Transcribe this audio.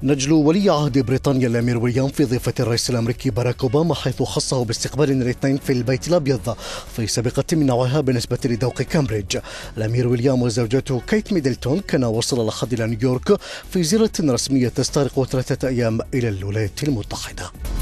نجل ولي عهد بريطانيا الأمير ويليام في ضيافة الرئيس الأمريكي باراك أوباما، حيث خصه باستقبال الاثنين في البيت الأبيض في سابقة من نوعها بالنسبة لذوق كامبريدج. الأمير ويليام وزوجته كيت ميدلتون كان وصل الأحد إلى نيويورك في زيارة رسمية تستغرق 3 أيام إلى الولايات المتحدة.